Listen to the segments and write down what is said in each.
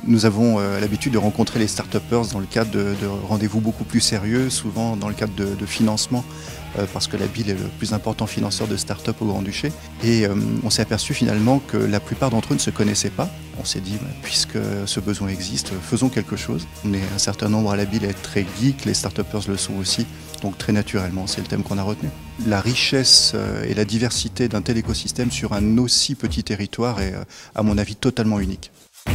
Nous avons l'habitude de rencontrer les start-upers dans le cadre de rendez-vous beaucoup plus sérieux, souvent dans le cadre de financement, parce que la BIL est le plus important financeur de start-up au Grand-Duché. Et on s'est aperçu finalement que la plupart d'entre eux ne se connaissaient pas. On s'est dit, puisque ce besoin existe, faisons quelque chose. On est un certain nombre à la BIL à être très geek, les start-upers le sont aussi. Donc très naturellement, c'est le thème qu'on a retenu. La richesse et la diversité d'un tel écosystème sur un aussi petit territoire est, à mon avis, totalement unique.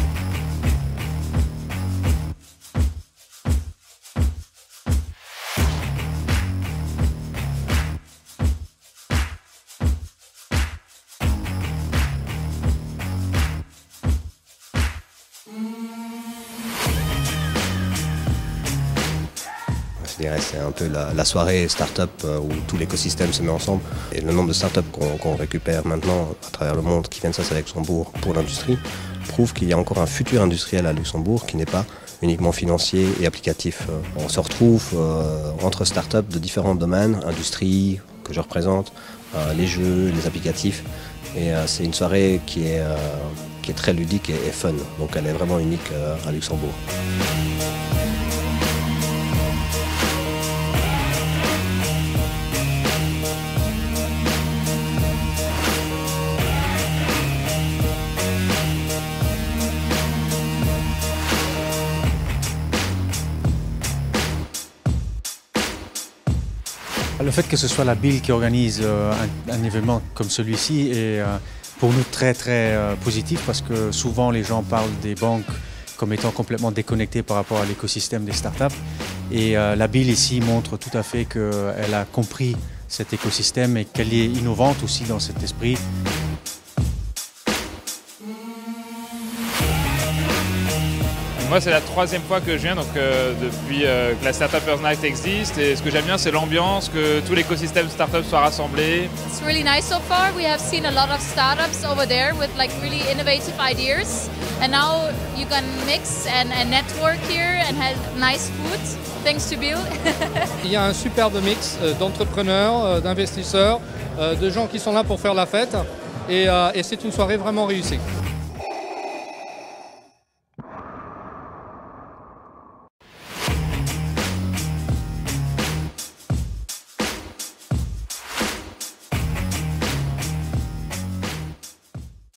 C'est un peu la soirée start-up où tout l'écosystème se met ensemble. Et le nombre de start-up qu'on récupère maintenant à travers le monde qui viennent s'installer à Luxembourg pour l'industrie prouve qu'il y a encore un futur industriel à Luxembourg qui n'est pas uniquement financier et applicatif. On se retrouve entre start-up de différents domaines, industrie que je représente, les jeux, les applicatifs. Et c'est une soirée qui est très ludique et fun. Donc elle est vraiment unique à Luxembourg. Le fait que ce soit la BIL qui organise un événement comme celui-ci est pour nous très positif parce que souvent les gens parlent des banques comme étant complètement déconnectées par rapport à l'écosystème des startups. Et la BIL ici montre tout à fait qu'elle a compris cet écosystème et qu'elle est innovante aussi dans cet esprit. Moi, c'est la troisième fois que je viens, donc depuis que la Startuppers Night existe. Et ce que j'aime bien, c'est l'ambiance, que tout l'écosystème startup soit rassemblé. It's really nice so far. We have seen a lot of startups over there with like really innovative ideas. And now you can mix and network here and have nice food, thanks to Bill. Il y a un superbe mix d'entrepreneurs, d'investisseurs, de gens qui sont là pour faire la fête. Et c'est une soirée vraiment réussie.